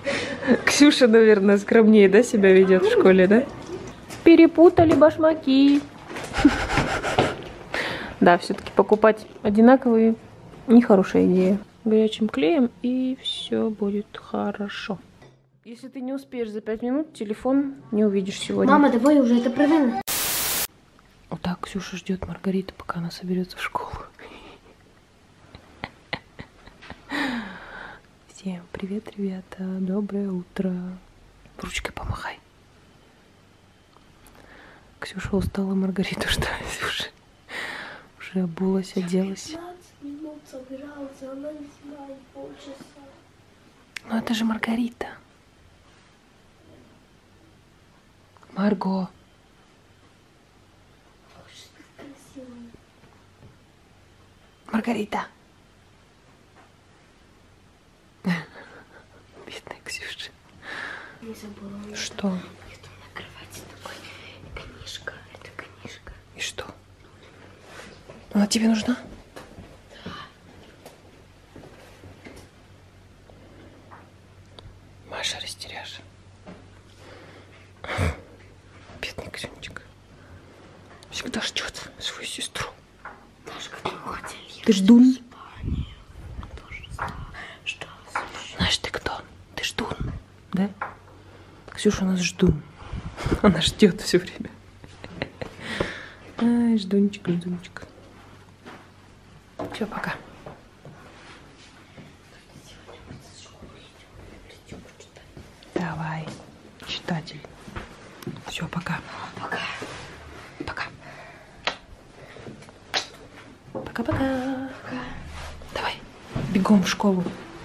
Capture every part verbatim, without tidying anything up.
Ксюша, наверное, скромнее, да, себя ведет в школе, да? Перепутали башмаки. Да, все-таки покупать одинаковые нехорошая идея. Горячим клеем, и все будет хорошо. Если ты не успеешь за пять минут, телефон не увидишь сегодня. Мама, давай уже, это правильно. Вот так Ксюша ждет Маргариту, пока она соберется в школу. Всем привет, ребята, доброе утро. Ручкой помахай. Ксюша устала, Маргарита ждать уже. Уже обулась, оделась. Ну это же Маргарита. Марго. Маргарита. Бедная Ксюша. Не забыла. Что? На кровати такой книжка. Это книжка. И что? Она тебе нужна? Да. Маша растеряша. Бедный Ксюнечка. Всегда ждет свою сестру. Даже когда уходили. Ты ждун? Что? Знаешь, ты кто? Ты ждун, да? Ксюша у нас ждун. Она ждет все время. Ай, ждунчик, ждунчик. Все, пока. Давай, читатель. Все, пока. Пока. Пока. Пока-пока. Давай, бегом в школу.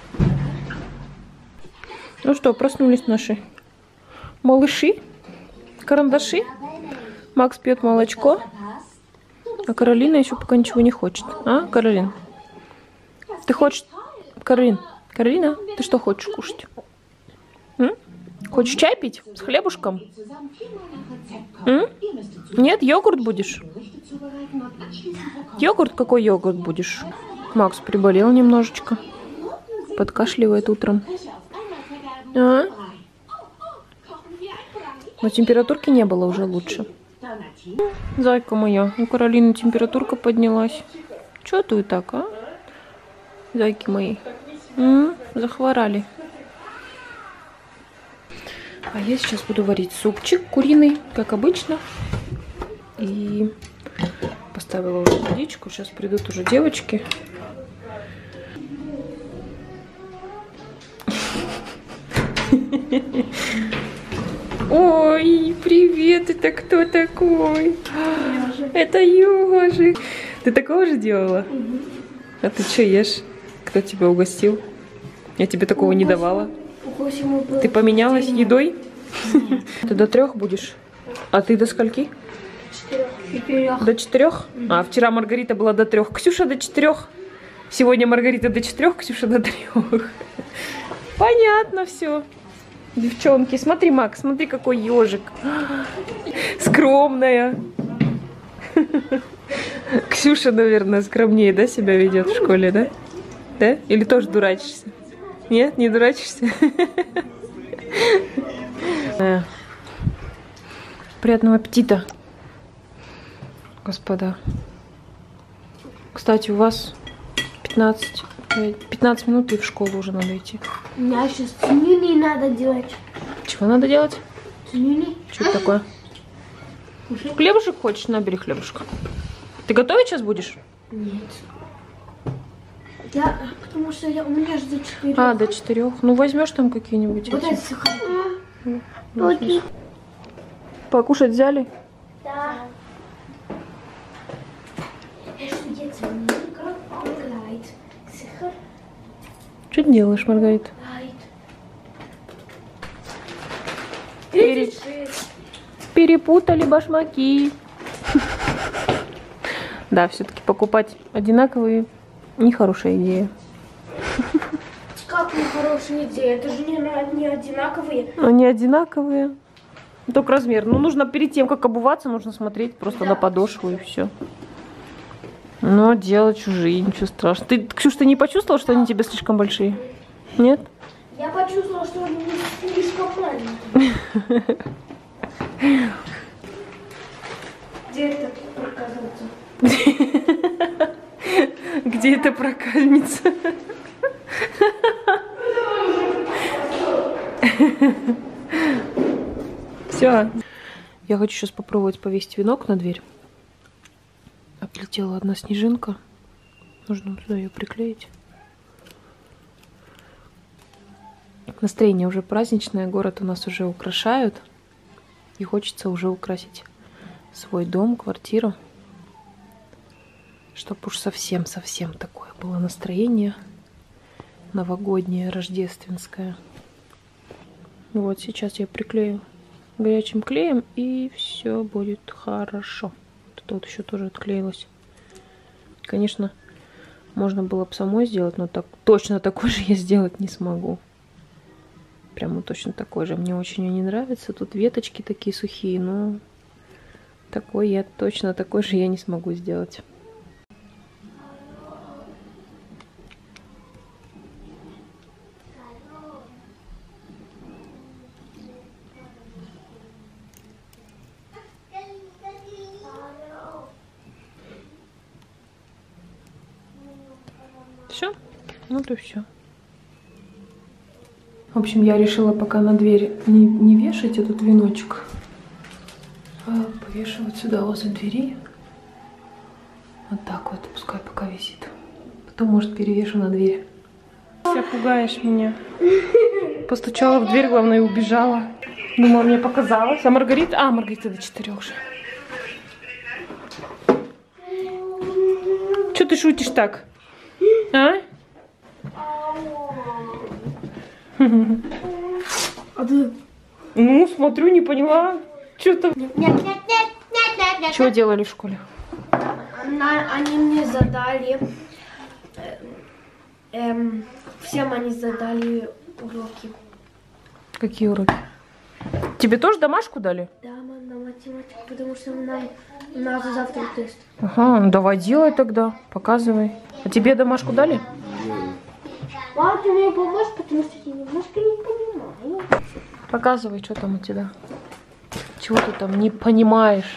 Ну что, проснулись наши малыши, карандаши. Макс пьет молочко, а Каролина еще пока ничего не хочет. А, Каролин? Ты хочешь... Каролин, Каролина, ты что хочешь кушать? М? Хочешь чай пить с хлебушком? М? Нет, йогурт будешь? Йогурт? Какой йогурт будешь? Макс приболел немножечко. Подкашливает утром. А? Но температурки не было, уже лучше. Зайка моя, у Каролины температурка поднялась. Чё ты так, а? Зайки мои. М? Захворали. А я сейчас буду варить супчик куриный, как обычно. И поставила уже водичку. Сейчас придут уже девочки. Ой, привет, это кто такой? Ёжик. Это ёжик. Ты такого же делала? Угу. А ты что ешь? Кто тебя угостил? Я тебе такого не давала. Ты поменялась едой? Нет. Ты до трех будешь? А ты до скольки? Четырех. До четырех? Угу. А вчера Маргарита была до трех. Ксюша до четырех. Сегодня Маргарита до четырех, Ксюша до трех. Понятно все. Девчонки, смотри, Макс, смотри, какой ежик. Скромная. Ксюша, наверное, скромнее, да, себя ведет в школе, да? Да? Или тоже дурачишься? Нет, не дурачишься? Приятного аппетита, господа. Кстати, у вас пятнадцать, пятнадцать минут и в школу уже надо идти. У меня сейчас цинюни надо делать. Чего надо делать? Цинюни. Что это такое? Кушай. Хлебушек хочешь? Набери хлебушка. Ты готовить сейчас будешь? Нет. Я, потому что я, у меня же до четырех. А, до четырех. Ну возьмешь там какие-нибудь. Вот эти. эти сухарики. Ну, покушать взяли? Да. Что ты делаешь, Маргарита? Пере... Перепутали башмаки. Да, все-таки покупать одинаковые нехорошая идея. Как нехорошая идея? Это же не, не одинаковые. Они одинаковые. Только размер. Ну, нужно перед тем, как обуваться, нужно смотреть просто да. на подошву и все. Но делать чужие, ничего страшного. Ты, Ксюш, ты не почувствовала, что они тебе слишком большие? Нет? Я почувствовала, что он не слишком маленький. Где это проказница? Где это проказница? Все. Я хочу сейчас попробовать повесить венок на дверь. Отлетела одна снежинка. Нужно вот сюда ее приклеить. Настроение уже праздничное. Город у нас уже украшают. И хочется уже украсить свой дом, квартиру. Чтоб уж совсем-совсем такое было настроение. Новогоднее, рождественское. Вот сейчас я приклею горячим клеем, и все будет хорошо. Вот это вот еще тоже отклеилось. Конечно, можно было бы самой сделать, но так, точно такой же я сделать не смогу. Прямо точно такой же. Мне очень не нравится. Тут веточки такие сухие, но такой я точно такой же я не смогу сделать. Все? Ну то все. В общем, я решила пока на дверь не, не вешать этот веночек, а повешу вот сюда возле двери. Вот так вот, пускай пока висит. Потом, может, перевешу на дверь. Ты пугаешь меня. Постучала в дверь, главное, и убежала. Думала, мне показалось. А Маргарита... А, Маргарита до четырех же. Че ты шутишь так? А? А ты... Ну, смотрю, не поняла. Что-то... Что делали в школе? Они мне задали... Эм, всем они задали уроки. Какие уроки? Тебе тоже домашку дали? Да, мам, на математику, потому что нам надо завтра тест. Ага, ну давай делай тогда, показывай. А тебе домашку дали? Мама, ты мне поможешь, потому что я немножко не понимаю. Показывай, что там у тебя. Чего ты там не понимаешь?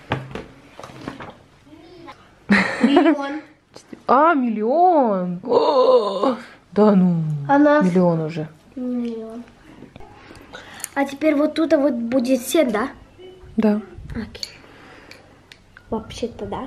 Миллион. А, миллион. О, да ну, А нас? миллион уже. Миллион. А теперь вот тут вот будет семь, да? Да. Окей. Вообще-то, да.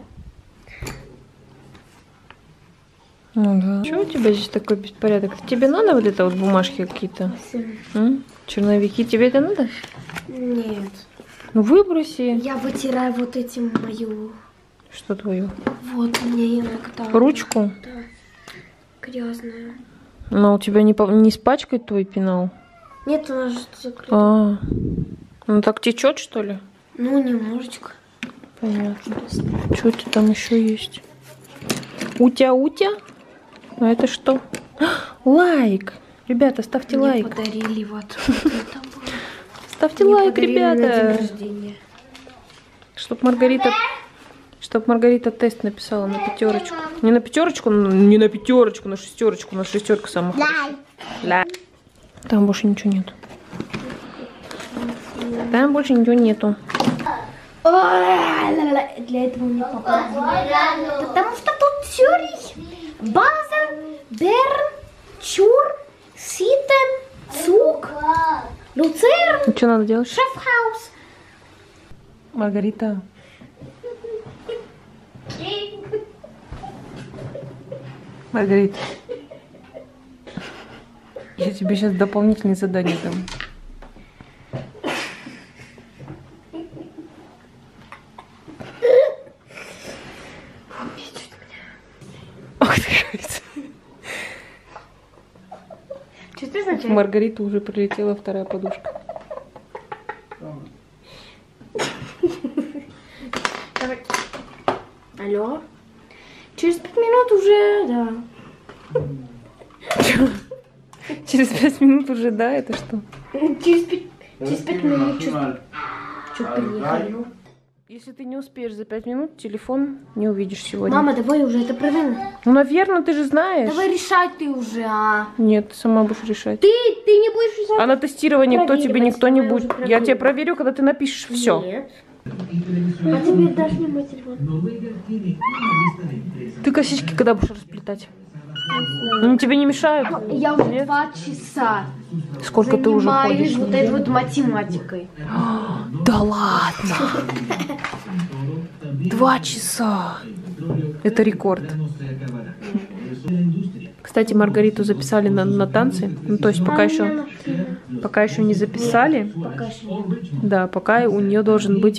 Ну да. Чего у тебя здесь такой беспорядок? Тебе надо вот это вот бумажки какие-то? М? Черновики? Тебе это надо? Нет. Ну выброси. Я вытираю вот этим мою... Что твою? Вот мне иногда... Ручку? Да. Грязная. Но у тебя не, по... не испачкает твой пенал? Нет, она же закрыта. А, ну так течет, что ли? Ну, немножечко. Понятно. Что это там еще есть? Утя-утя? А это что? Лайк! Ребята, ставьте Мне лайк. подарили вот это было. Ставьте Мне лайк, подарили на день ребята. рождения. Чтоб Маргарита... Чтоб Маргарита тест написала на пятерочку. Не на пятерочку, не на пятерочку, на шестерочку. На шестерку самых. Лайк. Там больше ничего нет. Там больше ничего нету. Для этого мне показывают. Потому что тут Цюрих, Базель, Берн, Чур, Ситен, Цуг, Люцерн, Ну что надо делать? Шефхаус. Маргарита. Маргарита. Я тебе сейчас дополнительные задания дам. Ах ты жесть. Что это означает? В Маргариту уже прилетела вторая подушка. Алло? Через пять минут уже, да. Через пять минут уже, да, это что? Через пять, через пять минут что приехали. Если ты не успеешь за пять минут, телефон не увидишь сегодня. Мама, давай уже, это правильно. Ну, наверное, ты же знаешь. Давай решай ты уже, а. Нет, ты сама будешь решать. Ты, ты не будешь решать. А на тестирование кто тебе Проверивать, никто не давай будет. уже Я тебе проверим. проверю, когда ты напишешь все. Нет. А теперь дашь мне мой телефон. Ты косички когда будешь расплетать? Они тебе не мешают? Я уже Нет? два часа Сколько ты уже занимаюсь ходишь? вот этой вот математикой. Да ладно. Два часа. Это рекорд. Кстати, Маргариту записали на, на танцы. Ну, то есть пока еще, пока еще не записали. Пока что нет. Да, пока у нее должен быть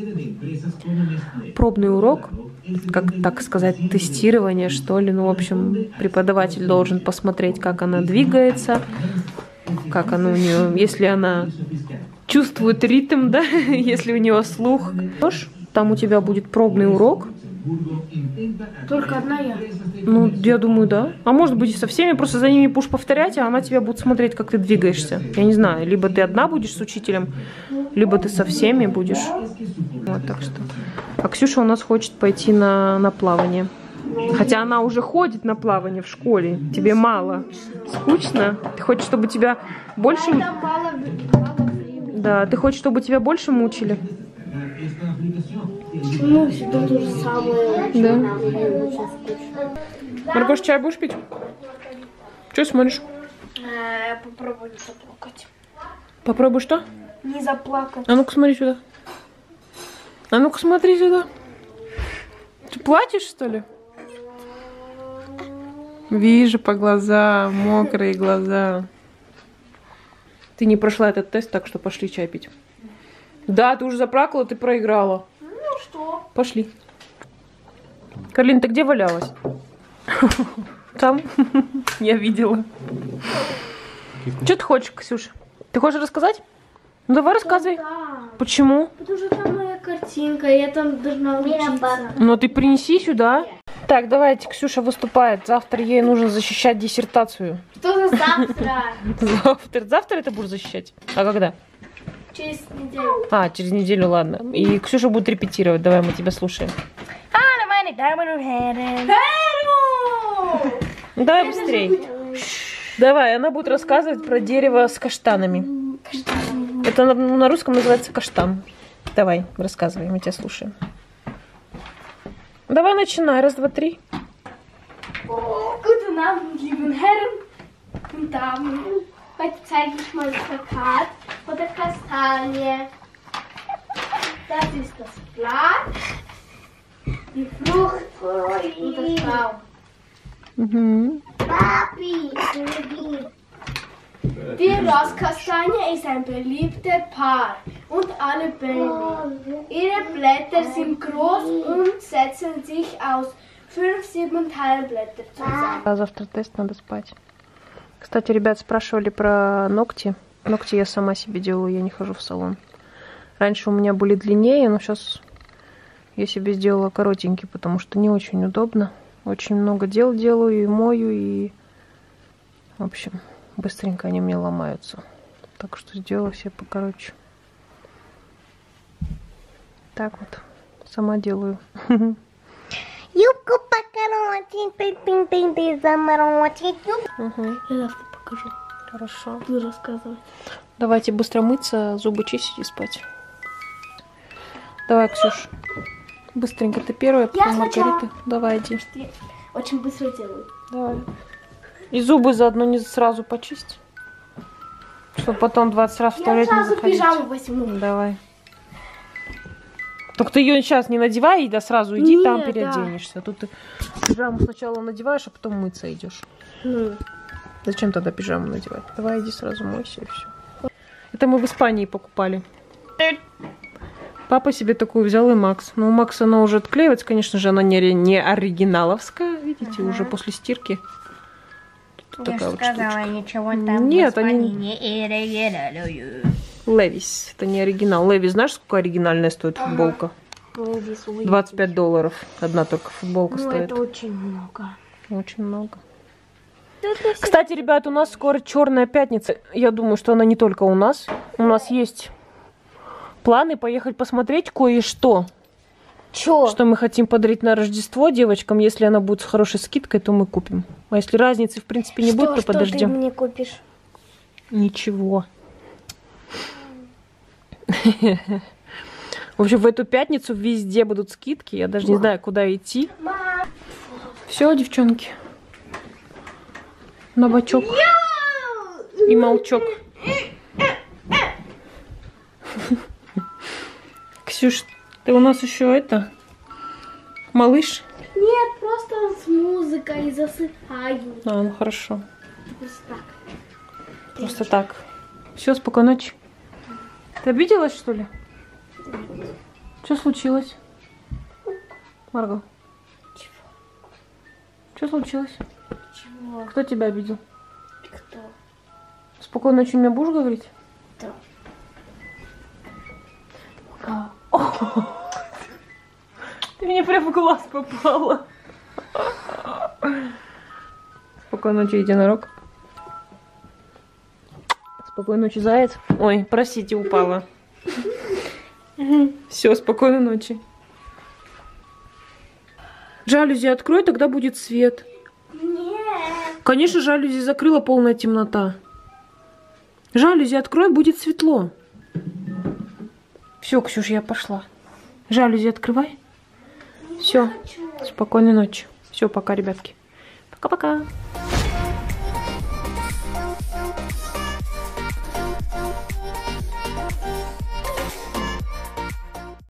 пробный урок, как так сказать, тестирование, что ли. Ну, в общем, преподаватель должен посмотреть, как она двигается, как она у нее, если она чувствует ритм, да, если у нее слух. Там у тебя будет пробный урок. Только одна я. Ну, я думаю, да. А может быть, и со всеми, просто за ними будешь повторять, а она тебя будет смотреть, как ты двигаешься. Я не знаю, либо ты одна будешь с учителем, либо ты со всеми будешь. Вот, так что. А Ксюша у нас хочет пойти на, на плавание. Хотя она уже ходит на плавание в школе. Тебе мало. Скучно? Ты хочешь, чтобы тебя больше... Там мало, мало времени. Да, ты хочешь, чтобы тебя больше мучили? Ну, всегда то же самое. Да. Нам очень скучно. Маргош, чай будешь пить? Что смотришь? Э, Попробуй не заплакать. Попробуй что? Не заплакать. А ну-ка смотри сюда. А ну-ка смотри сюда. Ты плачешь, что ли? Вижу по глазам, мокрые глаза. Ты не прошла этот тест, так что пошли чай пить. Да, ты уже заплакала, ты проиграла. Ну что? Пошли. Карлин, ты где валялась? Там. Я видела. Что ты хочешь, Ксюша? Ты хочешь рассказать? Ну давай рассказывай. Да. Почему? Потому что там моя картинка, я там должна учиться. Ну ты принеси сюда. Так, давайте, Ксюша выступает. Завтра ей нужно защищать диссертацию. Что за завтра? Завтра. Завтра это будешь защищать? А когда? Через неделю. А, через неделю, ладно. И Ксюша будет репетировать. Давай, мы тебя слушаем. Ну, давай быстрее. Давай, она будет рассказывать про дерево с каштанами. Это на, на русском называется каштан. Давай, рассказывай, мы тебя слушаем. Давай начинай. Раз, два, три. Guten Abend, lieben Herren und Damen. Heute zeige ich mal das Plakat von der Kastanie. Das ist das Blatt, die Frucht und das Baum. Угу. Papi, die Rosskastanie ist ein beliebter Paar und alle Bäume. Ihre Blätter sind groß und setzen sich aus fünf, sieben Teilblätter zusammen. Завтра тест, надо спать. Кстати, ребят спрашивали про ногти. Ногти я сама себе делаю, я не хожу в салон. Раньше у меня были длиннее, но сейчас я себе сделала коротенькие, потому что не очень удобно. Очень много дел делаю, и мою, и... В общем, быстренько они мне ломаются. Так что сделала себе покороче. Так вот, сама делаю. Юбку покороче, ты замороче. Я завтра покажу. Хорошо. Буду рассказывать. Давайте быстро мыться, зубы чистить и спать. Давай, Ксюш. Быстренько ты первая, потом сначала. Маргарита. Давай, иди. Я очень быстро делаю. Давай. И зубы заодно не сразу почисть. Чтобы потом двадцать раз в Я туалет не сразу заходить. пижаму возьму. Давай. Только ты ее сейчас не надевай, и да сразу иди, Не, там да. переоденешься. Тут ты пижаму сначала надеваешь, а потом мыться идешь. Ну, Зачем тогда пижаму надевать? Давай иди сразу мойся и все. Это мы в Испании покупали. Папа себе такую взял и Макс. Но у Макса она уже отклеивается, конечно же, она не, ори- не оригиналовская. Видите, Ага. уже после стирки. Тут Я такая же вот сказала, штучка. ничего там Нет, в они- Испании не оригинальную. Левис. Это не оригинал. Левис, знаешь, сколько оригинальная стоит футболка? двадцать пять долларов. Одна только футболка ну стоит. это очень много. Очень много. Кстати, ребят, у нас скоро Черная пятница. Я думаю, что она не только у нас. У нас есть планы поехать посмотреть кое-что. Чё? Что мы хотим подарить на Рождество девочкам. Если она будет с хорошей скидкой, то мы купим. А если разницы, в принципе, не Что, будет, то что подождем. ты мне купишь? Ничего. В общем, в эту пятницу везде будут скидки. Я даже не знаю, куда идти. Все, девчонки. На бочок. И молчок. Ксюш, ты у нас еще это... Малыш? Нет, просто с музыкой засыпаю. А, ну хорошо. Просто так. Просто так. Все, спокойной ночи. Ты обиделась, что ли? Что случилось? Марго? Чего? Что случилось? Чего? Кто тебя обидел? Кто? Спокойной ночи мне будешь говорить? Кто? Пока. Ты мне прям в глаз попала. Спокойной ночи, единорог. Спокойной ночи, заяц. Ой, простите, упала. Все, спокойной ночи. Жалюзи открой, тогда будет свет. Нет. Конечно, жалюзи закрыла, полная темнота. Жалюзи открой, будет светло. Все, Ксюш, я пошла. Жалюзи открывай. Все, спокойной ночи. Все, пока, ребятки. Пока-пока.